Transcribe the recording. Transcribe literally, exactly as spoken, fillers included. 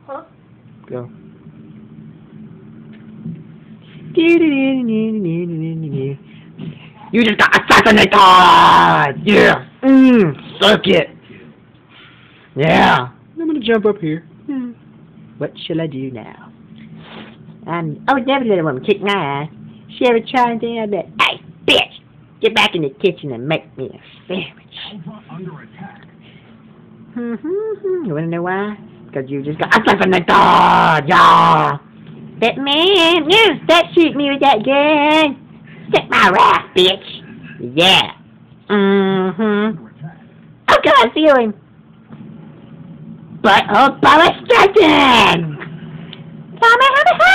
Huh? Go. You just got assassinated! Yeah! Mmm! Suck it! Yeah! I'm gonna jump up here. Hmm. What shall I do now? Um, oh, never little woman kick my ass. She ever try anything? I bet. Hey, bitch! Get back in the kitchen and make me a sandwich. Under attack. Mm-hmm. You wanna know why? Because you just got assassinated! Yeah! That man! Yeah! Stop shooting me with that gun! Stick my wrath, bitch! Yeah! Mm-hmm. Oh god, I feel him! Butthole power striking! Tommy,